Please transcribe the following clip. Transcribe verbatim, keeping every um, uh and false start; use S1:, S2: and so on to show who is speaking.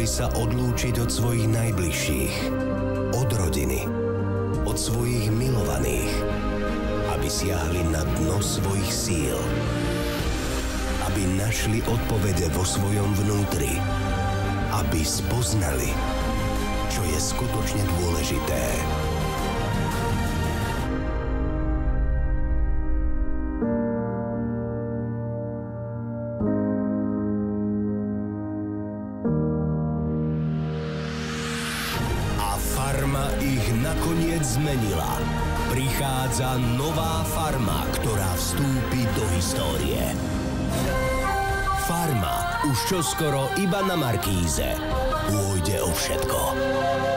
S1: museli sa odlúčiť od svojich najbližších, od rodiny, od svojich milovaných, aby siahli na dno svojich síl, aby našli odpovede vo svojom vnútri, aby spoznali, čo je skutočne dôležité. Farma ich nakoniec zmenila. Prichádza nová farma, ktorá vstúpi do histórie. Farma už čoskoro iba na Markíze. Pôjde o všetko.